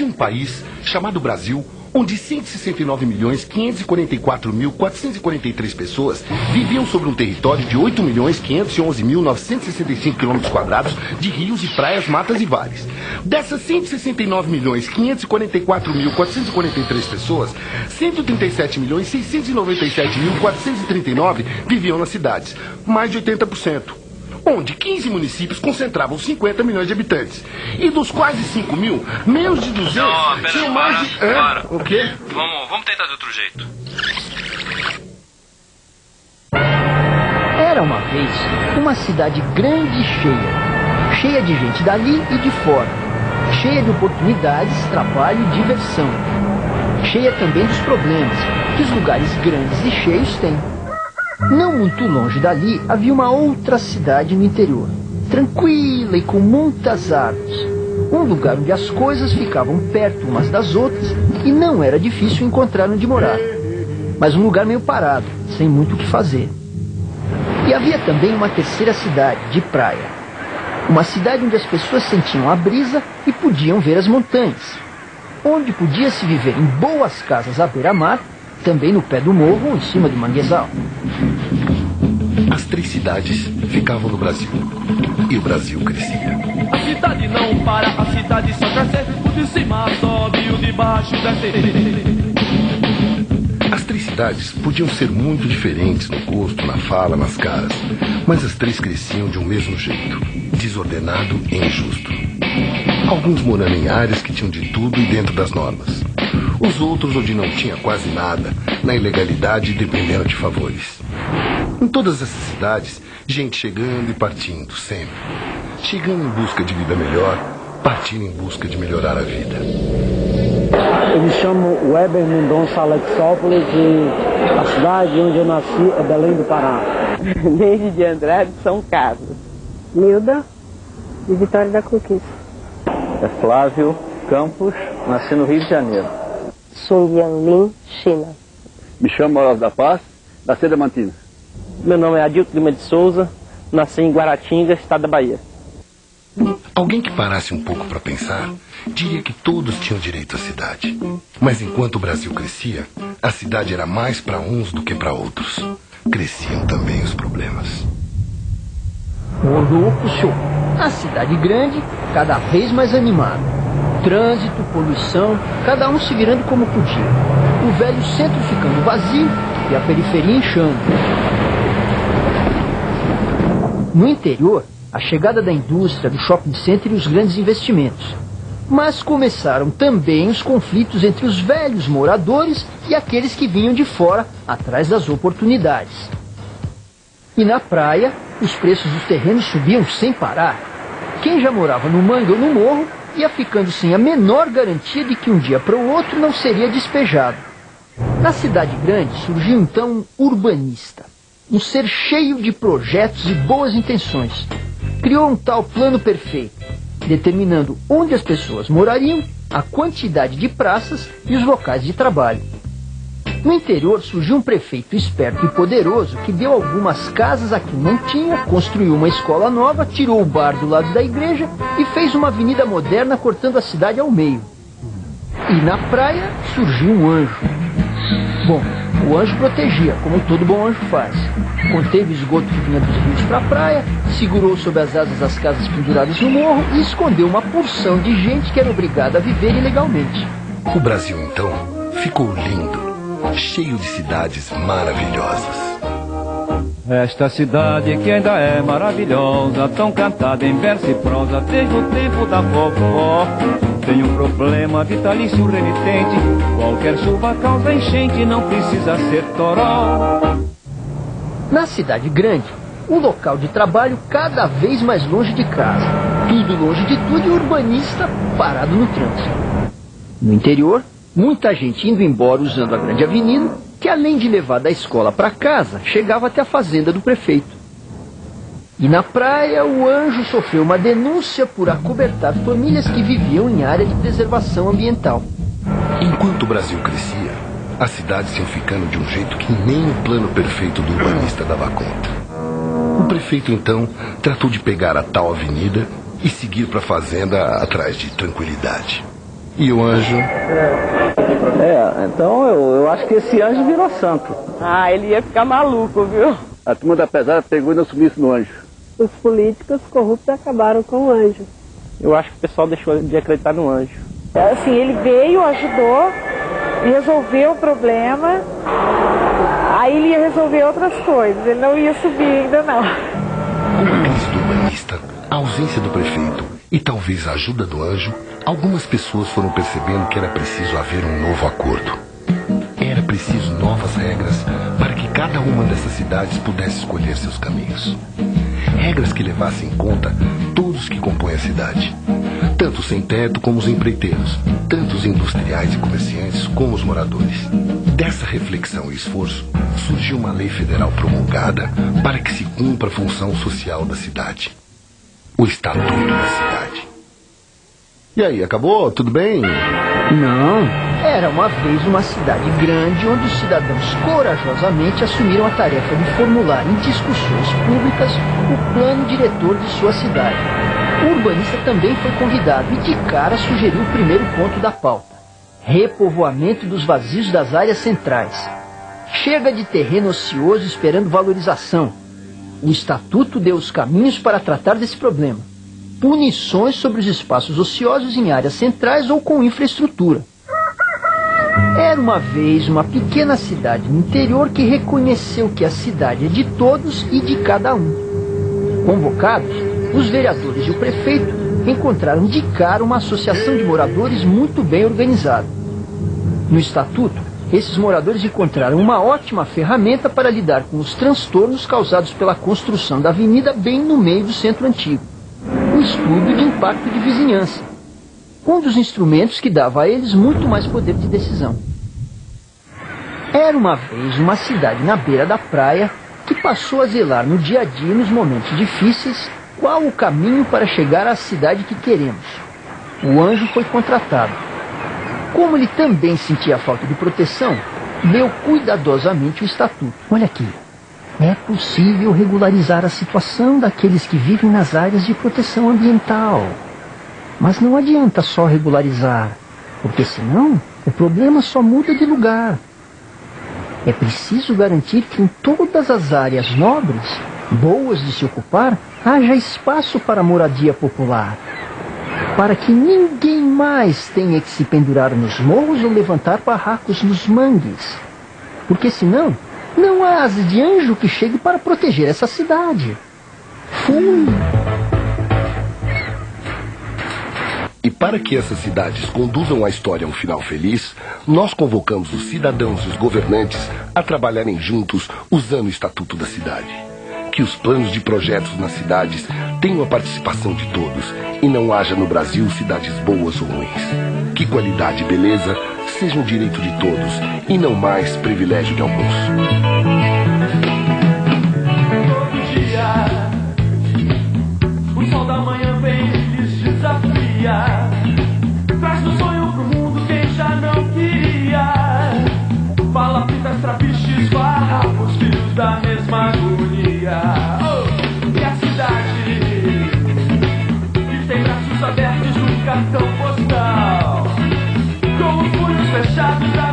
Existia um país chamado Brasil, onde 169.544.443 pessoas viviam sobre um território de 8.511.965 km² de rios e praias, matas e vales. Dessas 169.544.443 pessoas, 137.697.439 viviam nas cidades, mais de 80%. Onde 15 municípios concentravam 50 milhões de habitantes. E dos quase 5 mil, menos de 200 tinham mais de... Para. O quê? Vamos tentar de outro jeito. Era uma vez uma cidade grande e cheia. Cheia de gente dali e de fora. Cheia de oportunidades, trabalho e diversão. Cheia também dos problemas que os lugares grandes e cheios têm. Não muito longe dali havia uma outra cidade no interior, tranquila e com muitas árvores. Um lugar onde as coisas ficavam perto umas das outras e não era difícil encontrar onde morar. Mas um lugar meio parado, sem muito o que fazer. E havia também uma terceira cidade, de praia. Uma cidade onde as pessoas sentiam a brisa e podiam ver as montanhas. Onde podia-se viver em boas casas à beira-mar, também no pé do morro ou em cima do manguezal. As 3 cidades ficavam no Brasil. E o Brasil crescia. A cidade não para, a cidade só cresce. O de cima sobe, o de baixo desce. As 3 cidades podiam ser muito diferentes no gosto, na fala, nas caras. Mas as 3 cresciam de um mesmo jeito. Desordenado e injusto. Alguns morando em áreas que tinham de tudo e dentro das normas. Os outros onde não tinha quase nada, na ilegalidade e dependendo de favores. Em todas essas cidades, gente chegando e partindo, sempre. Chegando em busca de vida melhor, partindo em busca de melhorar a vida. Eu me chamo Weber Mendonça Alexópolis e a cidade onde eu nasci é Belém do Pará. Neide de Andrade, São Carlos. Milda, de Vitória da Conquista. É Flávio Campos, nasci no Rio de Janeiro. Sung Yanlin, China. Me chamo Horácio da Paz, da Sedamantina. Meu nome é Adilto Lima de Souza, nasci em Guaratinga, estado da Bahia. Alguém que parasse um pouco para pensar, diria que todos tinham direito à cidade. Mas enquanto o Brasil crescia, a cidade era mais para uns do que para outros. Cresciam também os problemas. O louco show. A cidade grande, cada vez mais animada. Trânsito, poluição, cada um se virando como podia. O velho centro ficando vazio e a periferia inchando. No interior, a chegada da indústria, do shopping center e os grandes investimentos. Mas começaram também os conflitos entre os velhos moradores e aqueles que vinham de fora atrás das oportunidades. E na praia, os preços dos terrenos subiam sem parar. Quem já morava no mangue ou no morro ia ficando sem a menor garantia de que um dia para o outro não seria despejado. Na cidade grande surgiu então um urbanista, um ser cheio de projetos e boas intenções. Criou um tal plano perfeito, determinando onde as pessoas morariam, a quantidade de praças e os locais de trabalho. No interior surgiu um prefeito esperto e poderoso que deu algumas casas a quem não tinha, construiu uma escola nova, tirou o bar do lado da igreja e fez uma avenida moderna cortando a cidade ao meio. E na praia surgiu um anjo. Bom, o anjo protegia, como todo bom anjo faz. Conteve o esgoto que vinha dos rios para a praia, segurou sob as asas as casas penduradas no morro e escondeu uma porção de gente que era obrigada a viver ilegalmente. O Brasil, então, ficou lindo, cheio de cidades maravilhosas. Esta cidade que ainda é maravilhosa, tão cantada em verso e prosa desde o tempo da vovó. Tem um problema vitalício remitente, qualquer chuva causa enchente, não precisa ser toró. Na cidade grande, um local de trabalho cada vez mais longe de casa. Tudo longe de tudo e o urbanista parado no trânsito. No interior, muita gente indo embora usando a grande avenida, que além de levar da escola para casa, chegava até a fazenda do prefeito. E na praia, o anjo sofreu uma denúncia por acobertar famílias que viviam em área de preservação ambiental. Enquanto o Brasil crescia, as cidades iam ficando de um jeito que nem o plano perfeito do urbanista dava conta. O prefeito, então, tratou de pegar a tal avenida e seguir para a fazenda atrás de tranquilidade. E o anjo? Então eu acho que esse anjo virou santo. Ah, ele ia ficar maluco, viu? A turma da pesada pegou e não sumiu isso no anjo. Os políticos corruptos acabaram com o anjo. Eu acho que o pessoal deixou de acreditar no anjo. Assim, ele veio, ajudou, resolveu o problema, aí ele ia resolver outras coisas, ele não ia subir ainda não. Com a crise do urbanista, a ausência do prefeito e talvez a ajuda do anjo, algumas pessoas foram percebendo que era preciso haver um novo acordo. Era preciso novas regras para que cada uma dessas cidades pudesse escolher seus caminhos. Regras que levassem em conta todos que compõem a cidade. Tanto os sem teto como os empreiteiros, tanto os industriais e comerciantes como os moradores. Dessa reflexão e esforço, surgiu uma lei federal promulgada para que se cumpra a função social da cidade. O Estatuto da Cidade. E aí, acabou? Tudo bem? Não. Era uma vez uma cidade grande onde os cidadãos corajosamente assumiram a tarefa de formular em discussões públicas o plano diretor de sua cidade. O urbanista também foi convidado e de cara sugeriu o primeiro ponto da pauta: repovoamento dos vazios das áreas centrais. Chega de terreno ocioso esperando valorização. O Estatuto deu os caminhos para tratar desse problema. Punições sobre os espaços ociosos em áreas centrais ou com infraestrutura. Era uma vez uma pequena cidade no interior que reconheceu que a cidade é de todos e de cada um. Convocados, os vereadores e o prefeito encontraram de cara uma associação de moradores muito bem organizada. No Estatuto, esses moradores encontraram uma ótima ferramenta para lidar com os transtornos causados pela construção da avenida bem no meio do centro antigo. O estudo de impacto de vizinhança. Um dos instrumentos que dava a eles muito mais poder de decisão. Era uma vez uma cidade na beira da praia que passou a zelar no dia a dia e nos momentos difíceis qual o caminho para chegar à cidade que queremos. O anjo foi contratado. Como ele também sentia falta de proteção, leu cuidadosamente o Estatuto. Olha aqui. É possível regularizar a situação daqueles que vivem nas áreas de proteção ambiental. Mas não adianta só regularizar, porque senão o problema só muda de lugar. É preciso garantir que em todas as áreas nobres, boas de se ocupar, haja espaço para moradia popular. Para que ninguém mais tenha que se pendurar nos morros ou levantar barracos nos mangues. Porque senão, não há asa de anjo que chegue para proteger essa cidade. Fui! E para que essas cidades conduzam a história a um final feliz, nós convocamos os cidadãos e os governantes a trabalharem juntos usando o Estatuto da Cidade. Que os planos de projetos nas cidades tenham a participação de todos e não haja no Brasil cidades boas ou ruins. Que qualidade e beleza sejam direito de todos e não mais privilégio de alguns. Todo dia, o sol da manhã vem e lhes desafia. Traz no sonho pro mundo quem já não queria. Palafitas, trapiches, farrapos, filhos da mesma agonia. Oh, e a cidade que tem braços abertos no cartão postal, com os punhos fechados.